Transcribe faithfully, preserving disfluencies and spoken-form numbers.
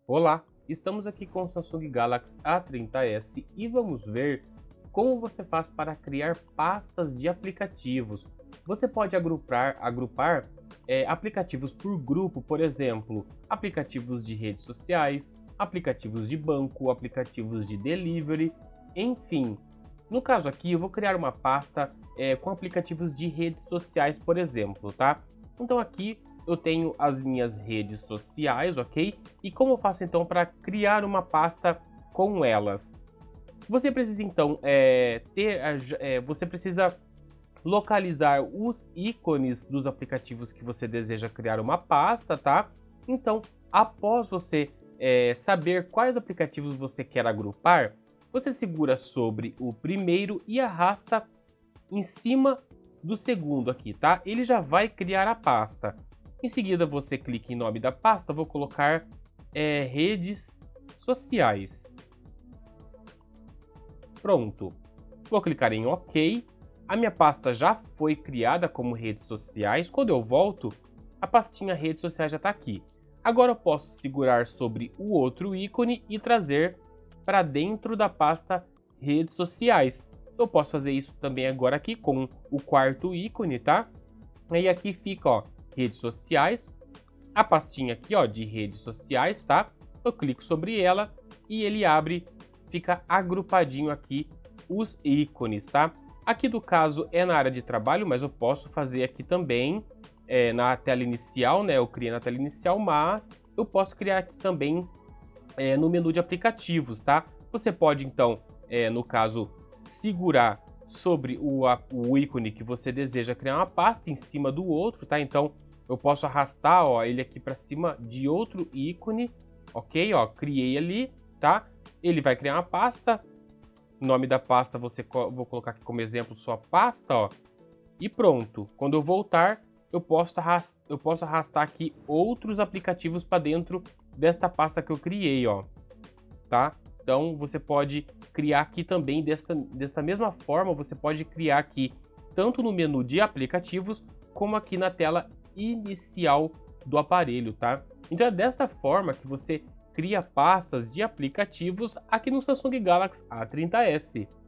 Olá, estamos aqui com o Samsung Galaxy A trinta S e vamos ver como você faz para criar pastas de aplicativos. Você pode agrupar, agrupar é, aplicativos por grupo, por exemplo, aplicativos de redes sociais, aplicativos de banco, aplicativos de delivery, enfim. No caso aqui, eu vou criar uma pasta é, com aplicativos de redes sociais, por exemplo, tá? Então aqui eu tenho as minhas redes sociais, ok? E como eu faço então para criar uma pasta com elas? Você precisa então é, ter, é, você precisa localizar os ícones dos aplicativos que você deseja criar uma pasta, tá? Então, após você é, saber quais aplicativos você quer agrupar, você segura sobre o primeiro e arrasta em cima do segundo aqui, tá? Ele já vai criar a pasta. Em seguida, você clica em nome da pasta, vou colocar é, redes sociais. Pronto. Vou clicar em OK. A minha pasta já foi criada como redes sociais. Quando eu volto, a pastinha redes sociais já está aqui. Agora eu posso segurar sobre o outro ícone e trazer para dentro da pasta redes sociais. Eu posso fazer isso também agora aqui com o quarto ícone, tá? E aqui fica, ó, redes sociais, a pastinha aqui, ó, de redes sociais, tá? Eu clico sobre ela e ele abre, fica agrupadinho aqui os ícones, tá? Aqui do caso é na área de trabalho, mas eu posso fazer aqui também é, na tela inicial, né? Eu criei na tela inicial, mas eu posso criar aqui também é, no menu de aplicativos, tá? Você pode então, é, no caso, segurar sobre o, a, o ícone que você deseja criar uma pasta em cima do outro, tá? Então eu posso arrastar, ó, ele aqui para cima de outro ícone, ok? Ó, criei ali, tá? Ele vai criar uma pasta. O nome da pasta você vou colocar aqui como exemplo sua pasta, ó. E pronto. Quando eu voltar, eu posso arrastar, eu posso arrastar aqui outros aplicativos para dentro desta pasta que eu criei, ó. Tá? Então você pode criar aqui também desta, desta mesma forma, você pode criar aqui tanto no menu de aplicativos como aqui na tela inicial do aparelho, tá? Então é desta forma que você cria pastas de aplicativos aqui no Samsung Galaxy A trinta S.